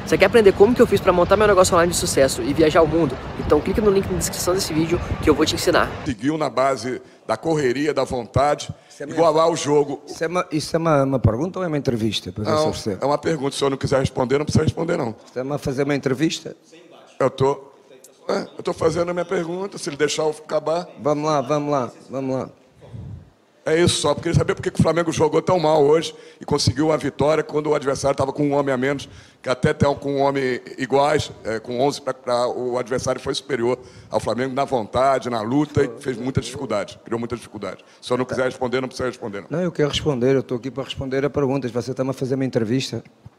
Você quer aprender como que eu fiz para montar meu negócio online de sucesso e viajar o mundo? Então clica no link na descrição desse vídeo que eu vou te ensinar. Seguiu na base da correria, da vontade, igualar o jogo. Isso é uma pergunta ou é uma entrevista? Para Não, ver se é uma pergunta. Se o senhor não quiser responder, não precisa responder, não. você está a fazer uma entrevista? Eu tô fazendo a minha pergunta, se ele deixar eu acabar. Vamos lá. É isso só, porque ele sabia por que o Flamengo jogou tão mal hoje e conseguiu uma vitória quando o adversário estava com um homem a menos, que até estão com um homem iguais, com 11, o adversário foi superior ao Flamengo na vontade, na luta, e fez muita dificuldade, criou muita dificuldade. Se o senhor não quiser responder, não precisa responder, não. Não, eu quero responder, eu estou aqui para responder a perguntas. Você está-me a fazer uma entrevista.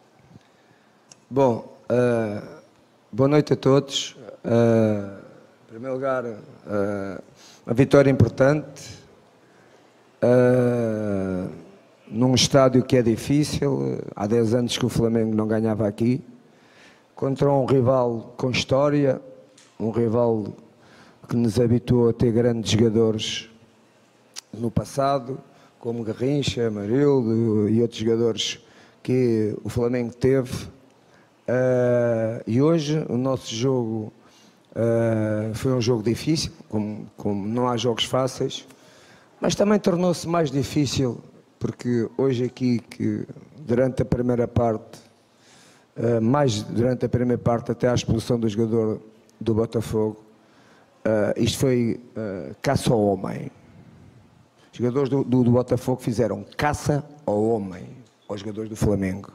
Bom, boa noite a todos. Em primeiro lugar, uma vitória importante. Num estádio que é difícil, há 10 anos que o Flamengo não ganhava aqui, contra um rival com história, um rival que nos habituou a ter grandes jogadores no passado, como Garrincha, Amarildo e outros jogadores que o Flamengo teve. E hoje o nosso jogo foi um jogo difícil, como não há jogos fáceis, mas também tornou-se mais difícil, porque hoje aqui, que durante a primeira parte, mais durante a primeira parte até à expulsão do jogador do Botafogo, isto foi caça ao homem. Os jogadores do Botafogo fizeram caça ao homem, aos jogadores do Flamengo.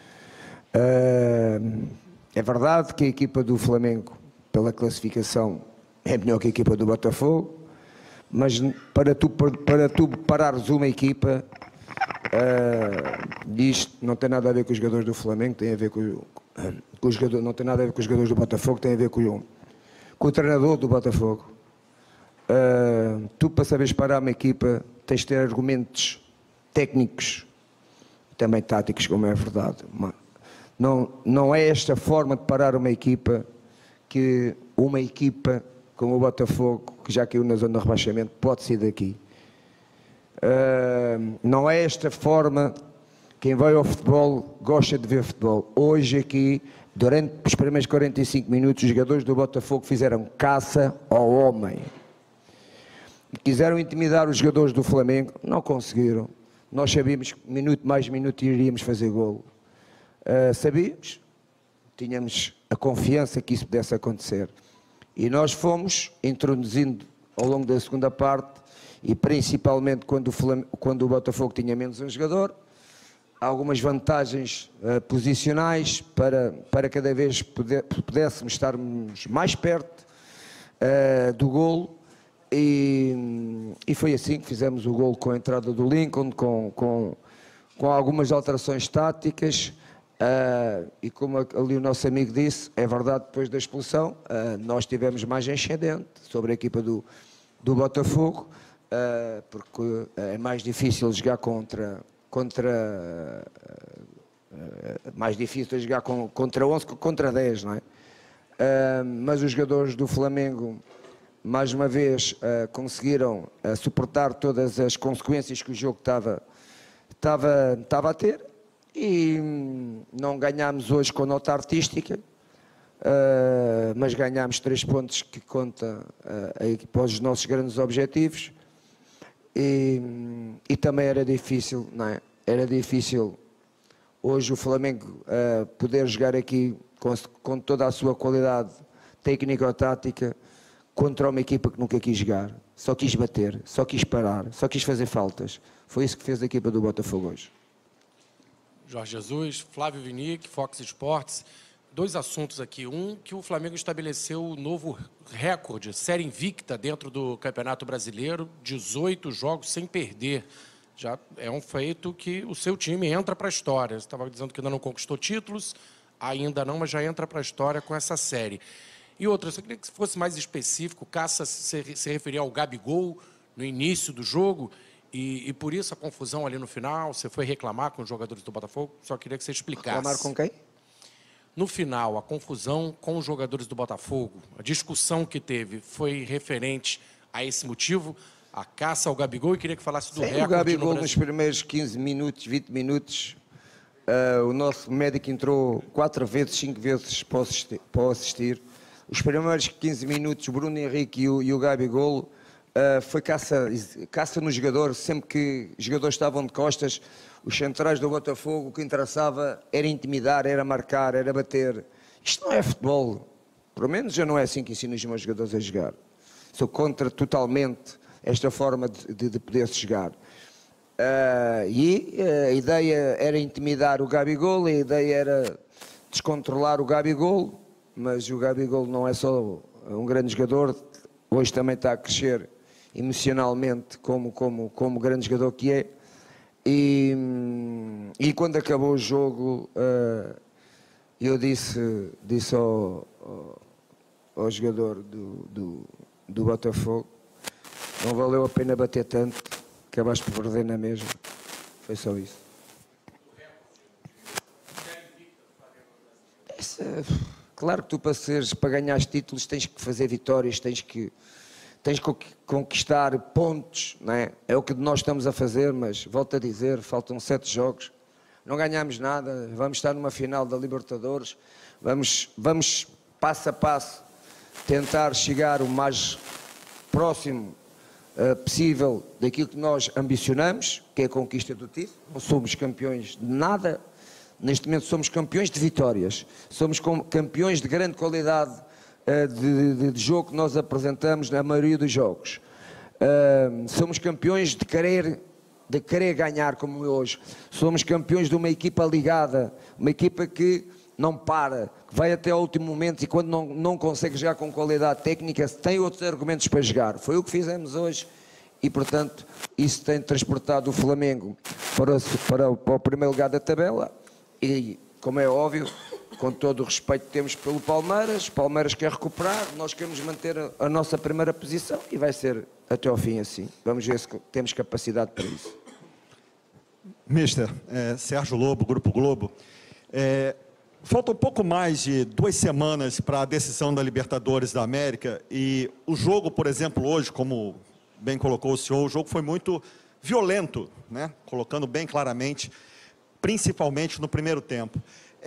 É verdade que a equipa do Flamengo, pela classificação, é melhor que a equipa do Botafogo, mas para tu parares uma equipa, isto não tem nada a ver com os jogadores do Flamengo, tem a ver com os jogadores, não tem nada a ver com os jogadores do Botafogo, tem a ver com o treinador do Botafogo. Tu, para saberes parar uma equipa, tens de ter argumentos técnicos, também táticos, como é verdade. Não é esta forma de parar uma equipa que uma equipa como o Botafogo, que já caiu na zona de rebaixamento, pode sair daqui. Não é esta forma. Quem vai ao futebol gosta de ver futebol. Hoje aqui, durante os primeiros 45 minutos, os jogadores do Botafogo fizeram caça ao homem. Quiseram intimidar os jogadores do Flamengo, não conseguiram. Nós sabíamos que minuto mais minuto iríamos fazer golo. Sabíamos, tínhamos a confiança que isso pudesse acontecer. E nós fomos introduzindo ao longo da segunda parte, e principalmente quando o Botafogo tinha menos um jogador, algumas vantagens posicionais para cada vez pudéssemos estarmos mais perto do golo. E foi assim que fizemos o golo, com a entrada do Lincoln, com algumas alterações táticas. E como ali o nosso amigo disse, é verdade, depois da expulsão, nós tivemos mais ascendente sobre a equipa do Botafogo, porque é mais difícil jogar mais difícil jogar contra 11 que contra 10, não é? Mas os jogadores do Flamengo, mais uma vez, conseguiram suportar todas as consequências que o jogo estava a ter. E não ganhámos hoje com nota artística, mas ganhámos 3 pontos que conta para os nossos grandes objetivos. E também era difícil, não é? Era difícil hoje o Flamengo poder jogar aqui com toda a sua qualidade técnico-tática contra uma equipa que nunca quis jogar. Só quis bater, só quis parar, só quis fazer faltas. Foi isso que fez a equipa do Botafogo hoje. Jorge Jesus, Flávio Vinick, Fox Sports. 2 assuntos aqui. Um, que o Flamengo estabeleceu o novo recorde, série invicta dentro do Campeonato Brasileiro, 18 jogos sem perder. Já é um feito que o seu time entra para a história. Você estava dizendo que ainda não conquistou títulos, ainda não, mas já entra para a história com essa série. E outra, eu queria que fosse mais específico, Cassa se referia ao Gabigol no início do jogo, e por isso a confusão ali no final. Você foi reclamar com os jogadores do Botafogo? Só queria que você explicasse. Reclamar com quem? No final, a confusão com os jogadores do Botafogo, a discussão que teve, foi referente a esse motivo, a caça ao Gabigol, e queria que falasse do recorde. O Gabigol nos primeiros 15 minutos, 20 minutos, O nosso médico entrou 4 vezes, 5 vezes para assistir. Os primeiros 15 minutos, o Bruno Henrique e o Gabigol, foi caça no jogador. Sempre que os jogadores estavam de costas, os centrais do Botafogo, o que interessava era intimidar, era marcar, era bater. Isto não é futebol. Pelo menos já não é assim que ensino os meus jogadores a jogar. Sou contra totalmente esta forma de poder-se jogar. E a ideia era intimidar o Gabigol, a ideia era descontrolar o Gabigol, mas o Gabigol não é só um grande jogador, hoje também está a crescer emocionalmente como grande jogador que é. E quando acabou o jogo, eu disse ao jogador do Botafogo: não valeu a pena bater tanto, acabaste por perder na mesma. Foi só isso. Claro que tu para ganhar títulos tens que fazer vitórias, tens que conquistar pontos, não é? É o que nós estamos a fazer, mas volto a dizer, faltam 7 jogos, não ganhamos nada, vamos estar numa final da Libertadores, vamos passo a passo tentar chegar o mais próximo possível daquilo que nós ambicionamos, que é a conquista do título. Não somos campeões de nada, neste momento somos campeões de vitórias, somos campeões de grande qualidade de jogo que nós apresentamos na maioria dos jogos. Somos campeões de querer ganhar como hoje. Somos campeões de uma equipa ligada, uma equipa que não para, que vai até ao último momento, e quando não consegue jogar com qualidade técnica, tem outros argumentos para jogar. Foi o que fizemos hoje e, portanto, isso tem transportado o Flamengo para o primeiro lugar da tabela e, como é óbvio, com todo o respeito que temos pelo Palmeiras, o Palmeiras quer recuperar, nós queremos manter a nossa primeira posição e vai ser até ao fim assim. Vamos ver se temos capacidade para isso. Mister, Sérgio Lobo, Grupo Globo. Falta um pouco mais de 2 semanas para a decisão da Libertadores da América e o jogo, por exemplo, hoje, como bem colocou o senhor, o jogo foi muito violento, né? Colocando bem claramente, principalmente no primeiro tempo.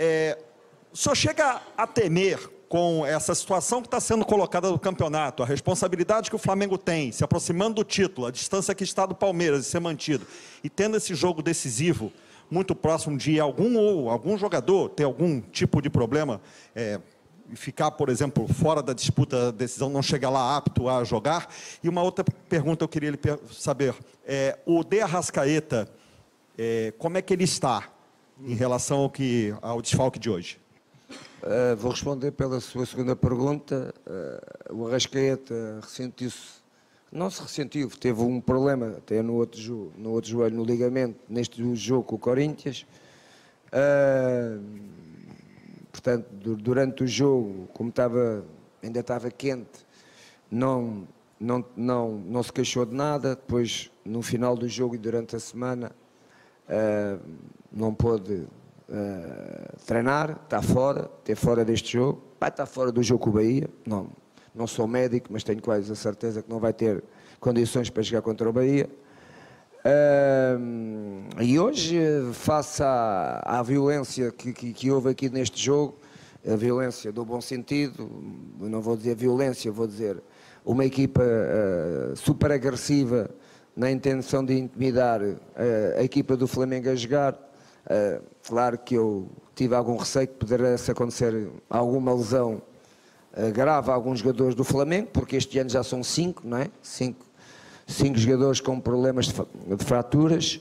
O senhor chega a temer com essa situação que está sendo colocada no campeonato, a responsabilidade que o Flamengo tem, se aproximando do título, a distância que está do Palmeiras de ser mantido, e tendo esse jogo decisivo muito próximo de algum jogador ter algum tipo de problema, e ficar, por exemplo, fora da disputa da decisão, não chegar lá apto a jogar. E uma outra pergunta eu queria saber, o De Arrascaeta, como é que ele está em relação ao desfalque de hoje? Vou responder pela sua segunda pergunta. O Arrascaeta ressentiu-se. Não se ressentiu, teve um problema até no outro joelho, no ligamento, neste jogo com o Corinthians. Portanto, durante o jogo, como ainda estava quente, não se queixou de nada. Depois, no final do jogo e durante a semana, não pôde treinar, está fora deste jogo. Vai estar fora do jogo com o Bahia. Não sou médico, mas tenho quase a certeza que não vai ter condições para jogar contra o Bahia. E hoje, face à violência que houve aqui neste jogo, a violência do bom sentido, não vou dizer violência, vou dizer uma equipa super agressiva na intenção de intimidar a equipa do Flamengo a jogar. Claro que eu tive algum receio que pudesse acontecer alguma lesão grave a alguns jogadores do Flamengo, porque este ano já são 5, não é? 5 jogadores com problemas de fraturas.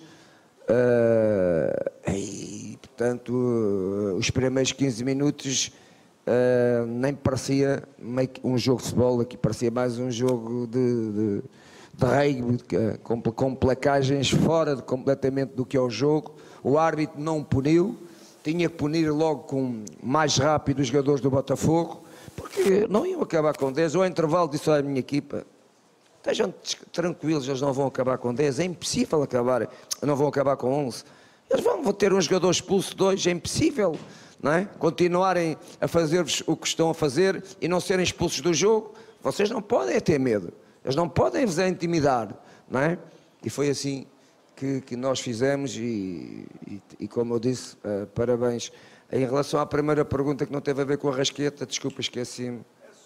E, portanto, os primeiros 15 minutos nem parecia um jogo de futebol, aqui parecia mais um jogo de rugby, com placagens fora completamente do que é o jogo. O árbitro não puniu, tinha que punir logo com mais rápido os jogadores do Botafogo, porque não iam acabar com 10. Ao intervalo disse à minha equipa: estejam tranquilos, eles não vão acabar com 10, é impossível acabar, não vão acabar com 11. Eles vão ter um jogador expulso, 2, é impossível, não é? Continuarem a fazer-vos o que estão a fazer e não serem expulsos do jogo. Vocês não podem ter medo, eles não podem vos intimidar, não é? E foi assim que nós fizemos e como eu disse, parabéns. Em relação à primeira pergunta que não teve a ver com a Rasqueta, desculpa, esqueci-me.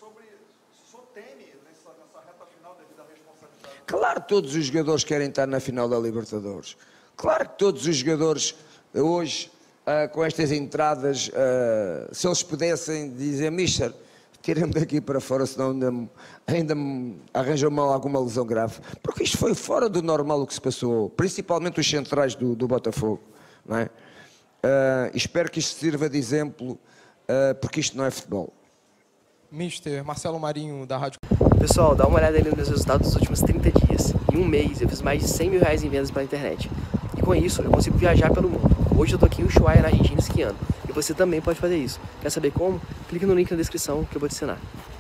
Claro que todos os jogadores querem estar na final da Libertadores. Claro que todos os jogadores hoje, com estas entradas, se eles pudessem dizer, Mister, tira-me daqui para fora, senão ainda me arranjam-me alguma lesão grave. Porque isto foi fora do normal o que se passou, principalmente os centrais do Botafogo. Não é? Espero que isto sirva de exemplo, porque isto não é futebol. Mister, Marcelo Marinho, da Rádio... Pessoal, dá uma olhada aí nos meus resultados dos últimos 30 dias. Em um mês, eu fiz mais de 100 mil reais em vendas pela internet. E com isso, eu consigo viajar pelo mundo. Hoje eu tô aqui em Ushuaia, na Argentina, esquiando. E você também pode fazer isso. Quer saber como? Clique no link na descrição que eu vou te ensinar.